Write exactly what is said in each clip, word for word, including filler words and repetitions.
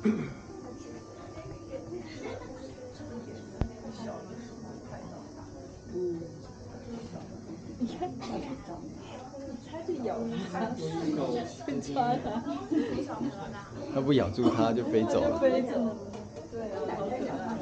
嗯，你看，它就咬它，被抓了。 它不咬住它就飞走了。 飞走了。对啊，好可爱。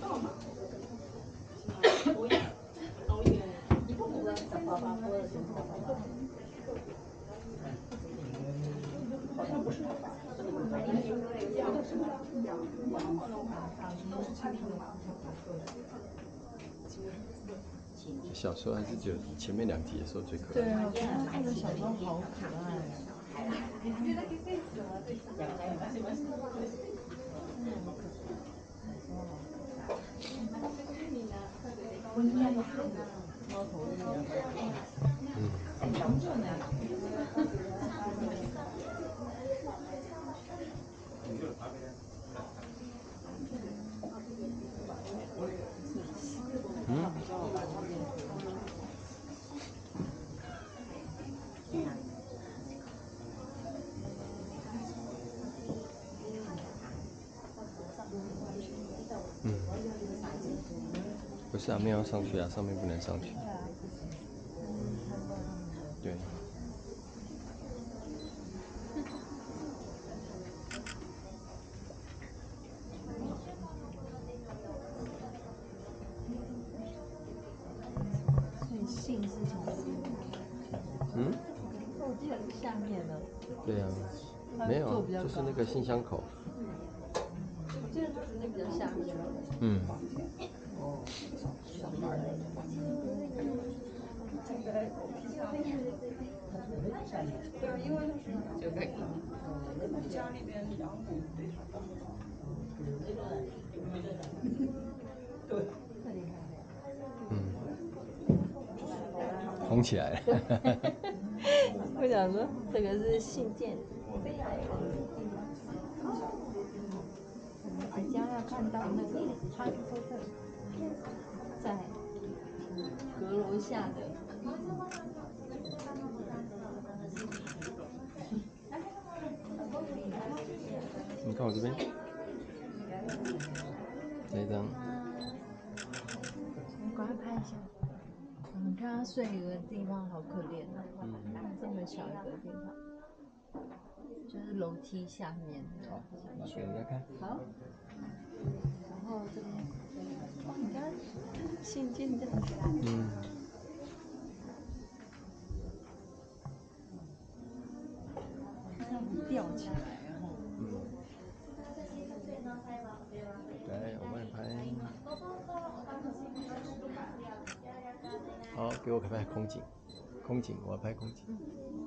好像不是他爸，养的是养养好龙吧，都是亲生的吧？ 小时候还是觉得前面两集的时候最可爱。 对啊，我觉得这个小时候好可爱。猫头鹰啊，嗯，很热呢。 嗯。嗯。不是啊，没有要上去啊，上面不能上去。对。 所以信是从这边。 嗯？ 我记得是下面的。 对啊，没有啊，就是那个信箱口。 我记得它直接比较下面。 嗯。 哦，上班的。站在楼梯下面。对，因为他是就可以。可能家里边养母对他大。对。 太厉害了。 嗯。红起来了。 我想说，这个是信件。我们即将要看到那个哈利波特在阁楼下的。 你看我这边，这一张。 我赶快拍一下。你看他睡一个地方好可怜啊，嗯，这么小一个地方，就是楼梯下面。 好，拿给人家看。 好。然后这边，哦，你看信件这样子。 嗯。 这样子吊起来，然后。 嗯。来，我帮你拍。好，给我拍拍空景，空景，我要拍空景。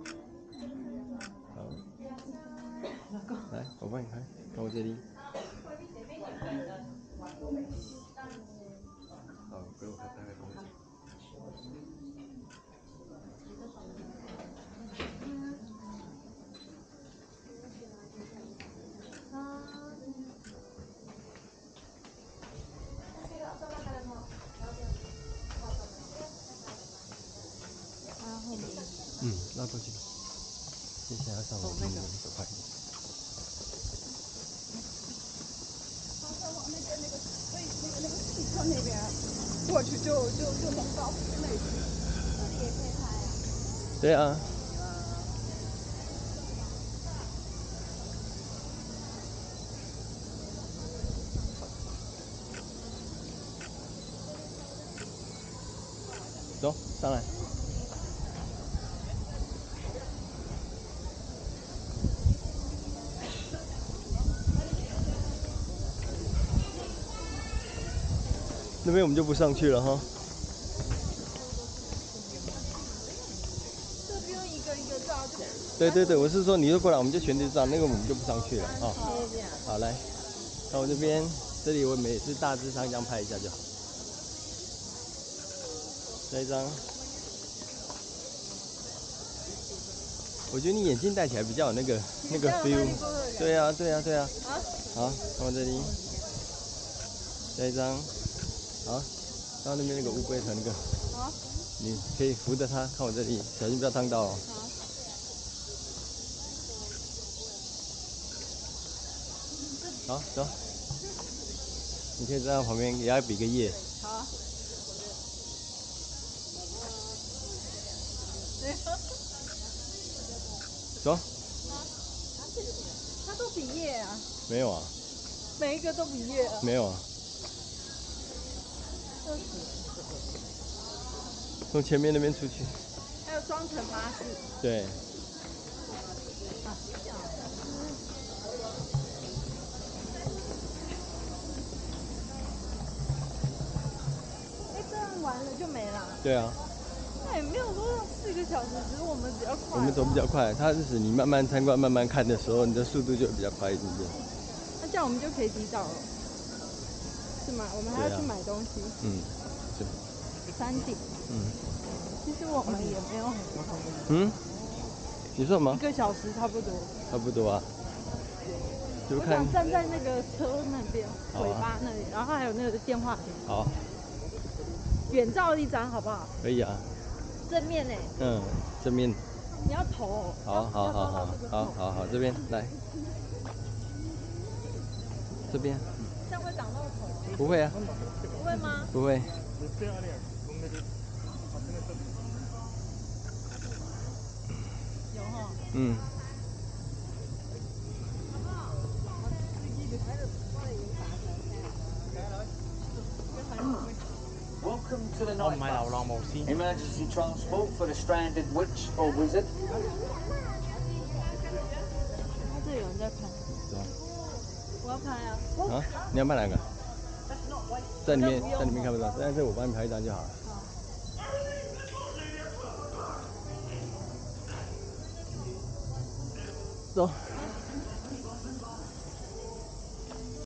好。来，我帮你拍，看我这里。好，给我拍拍空景。嗯，拉过去。接下来要上楼梯，你手快一点。 再往那边那个可以那个那个汽车那边过去就就就能到室内去。这里也可以拍啊。 对啊。走，上来。那边我们就不上去了哈。 这不用一个一个照就。 对对对，我是说你就过来，我们就全体照，那个我们就不上去了啊。好，来，看我这边，这里我每次大致上这样拍一下就好。这一张。我觉得你眼镜戴起来比较有那个那个 feel。对啊对啊对啊。好，看我这里。这一张。好，到那边那个乌龟和那个。 好。 你可以扶着它，看我这里，小心不要烫到哦。 好。 好，走。你可以站在旁边，给他比个耶。 好啊。 走。 他都比耶啊？ 没有啊。 每一个都比耶啊？ 没有啊。从前面那边出去。 还有双层巴士。 对。 啊。哎，这样完了就没了。 对啊。 那也没有说要四个小时，只是我们比较快。 我们走比较快，它是指你慢慢参观、慢慢看的时候，你的速度就比较快一点点。 那这样我们就可以提早了，是吗？我们还要去买东西。 啊、嗯。是。 山顶。 嗯。 其实我们也没有很快。 嗯？你说什么？ 一个小时差不多。 差不多啊。就看。 我想站在那个车那边， 啊、 尾巴那里，然后还有那个电话亭。 好。 远照一张好不好？ 可以啊。 正面哎。 嗯，正面。 你要头、哦。 好好好好好好好，这边来。这边。 这样会挡到头？ 不会啊。 不会吗？ 不会。 有哈。 嗯。 Welcome to the night bus. Emergency transport for the stranded witch or wizard. 他这有人在拍。我要拍啊。 啊？你要拍哪个？在里面，在里面看不到，在这我帮你拍一张就好了。走。